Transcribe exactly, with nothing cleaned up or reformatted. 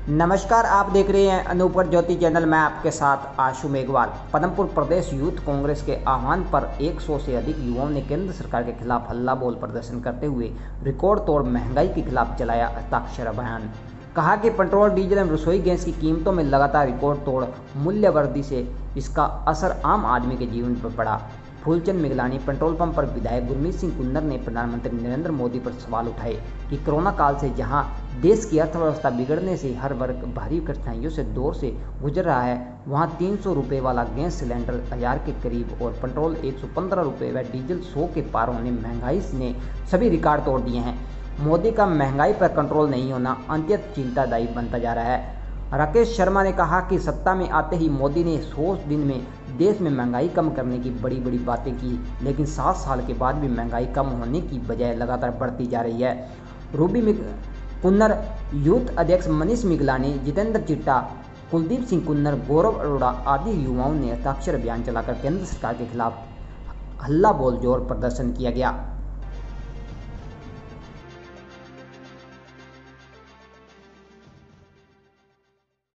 नमस्कार, आप देख रहे हैं अनूपर ज्योति चैनल। मैं आपके साथ आशु मेघवाल। पदमपुर प्रदेश यूथ कांग्रेस के आह्वान पर सौ से अधिक युवाओं ने केंद्र सरकार के खिलाफ हल्ला बोल प्रदर्शन करते हुए रिकॉर्ड तोड़ महंगाई के खिलाफ चलाया हस्ताक्षर अभियान। कहा कि पेट्रोल, डीजल एवं रसोई गैस की कीमतों में लगातार रिकॉर्ड तोड़ मूल्य वृद्धि से इसका असर आम आदमी के जीवन पर पड़ा। फूलचंद मिगलानी पेट्रोल पंप पर विधायक गुरमीत सिंह कुन्नर ने प्रधानमंत्री नरेंद्र मोदी पर सवाल उठाए कि कोरोना काल से जहां देश की अर्थव्यवस्था बिगड़ने से हर वर्ग भारी कठिनाइयों से दौर से गुजर रहा है, वहां तीन सौ रुपये वाला गैस सिलेंडर हजार के करीब और पेट्रोल एक सौ पंद्रह रुपये व डीजल सौ के पार होने महंगाई ने सभी रिकॉर्ड तोड़ दिए हैं। मोदी का महंगाई पर कंट्रोल नहीं होना अत्यंत चिंतादायी बनता जा रहा है। राकेश शर्मा ने कहा कि सत्ता में आते ही मोदी ने सौ दिन में देश में महंगाई कम करने की बड़ी बड़ी बातें की, लेकिन सात साल के बाद भी महंगाई कम होने की बजाय लगातार बढ़ती जा रही है। रूबी कुन्नर, यूथ अध्यक्ष मनीष मिगलानी, जितेंद्र चिट्टा, कुलदीप सिंह कुन्नर, गौरव अरोड़ा आदि युवाओं ने हस्ताक्षर अभियान चलाकर केंद्र सरकार के खिलाफ हल्ला बोल जोर प्रदर्शन किया गया।